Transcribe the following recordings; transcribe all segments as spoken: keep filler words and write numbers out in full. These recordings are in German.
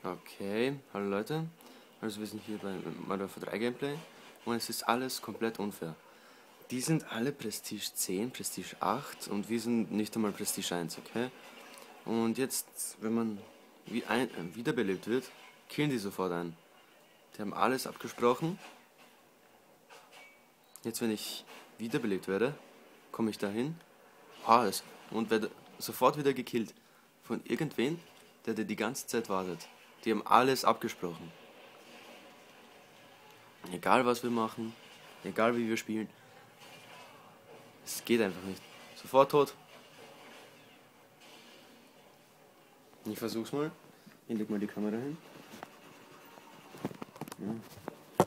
Okay, hallo Leute. Also wir sind hier bei Modern Warfare drei Gameplay und es ist alles komplett unfair. Die sind alle Prestige zehn, Prestige acht und wir sind nicht einmal Prestige eins, okay? Und jetzt, wenn man wie ein, äh, wiederbelebt wird, killen die sofort einen. Die haben alles abgesprochen. Jetzt, wenn ich wiederbelebt werde, komme ich dahin, alles und werde sofort wieder gekillt von irgendwen, der der die ganze Zeit wartet. Die haben alles abgesprochen. Egal was wir machen, egal wie wir spielen, es geht einfach nicht. Sofort tot. Ich versuch's mal. Ich leg mal die Kamera hin. Ja.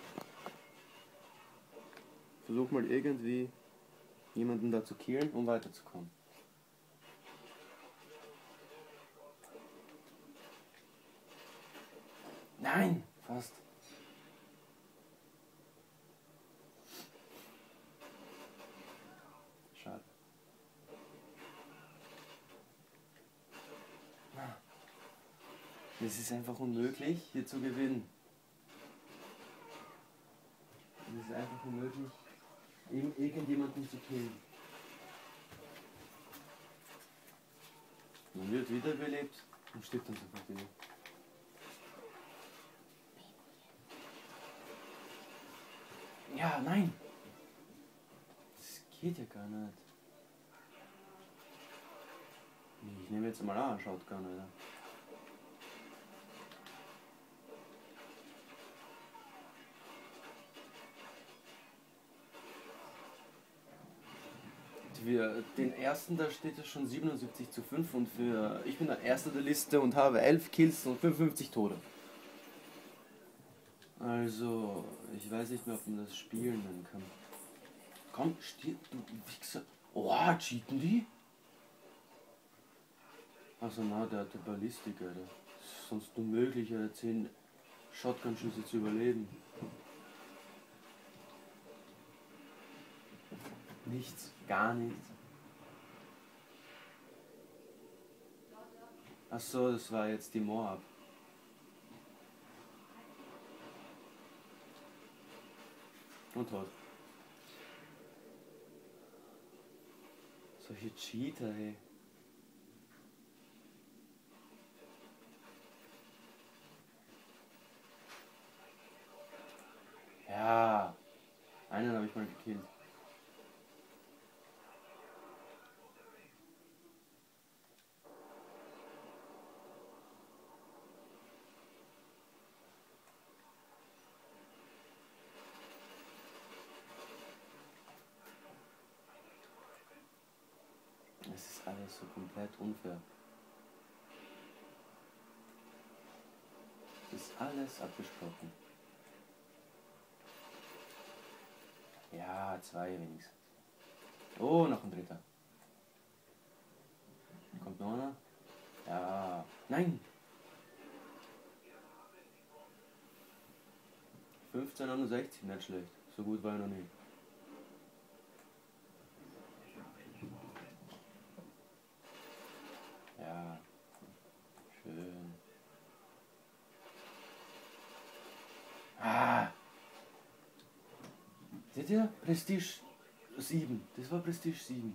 Versuch mal irgendwie jemanden da zu killen, um weiterzukommen. Nein! Fast. Schade. Es ist einfach unmöglich, hier zu gewinnen. Es ist einfach unmöglich, irgendjemanden zu killen. Man wird wiederbelebt und stirbt dann sofort wieder. Ja, nein! Das geht ja gar nicht. Ich nehme jetzt mal an, schaut gar nicht. Wir, den ersten, da steht es schon siebenundsiebzig zu fünf und für ich bin der Erste der Liste und habe elf Kills und fünfundfünfzig Tode. Also, ich weiß nicht mehr, ob man das spielen nennen kann. Komm, stirb, du Wichser. Oh, cheaten die? Also na, der hat die Ballistik, Alter. Das ist sonst unmöglich, Alter, zehn Shotgun-Schüsse zu überleben. Nichts, gar nichts. Ach so, das war jetzt die Moab. Und tot. Solche Cheater, ey. Ja, einen habe ich mal gekillt. Es ist alles so komplett unfair. Es ist alles abgesprochen. Ja, zwei wenigstens. Oh, noch ein dritter. Kommt noch einer? Ja. Nein! fünfzehn neunundsechzig, nicht schlecht. So gut war er noch nie. Ja. Schön. Ah! Seht ihr? Prestige sieben. Das war Prestige sieben.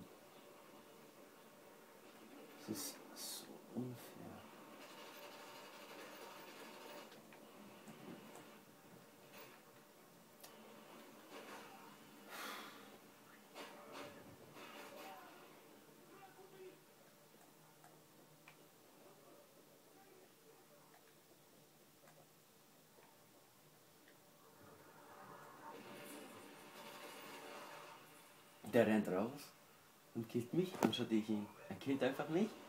Das ist so unfair. Der rennt raus und killt mich, anstatt ich ihn. Er killt einfach mich.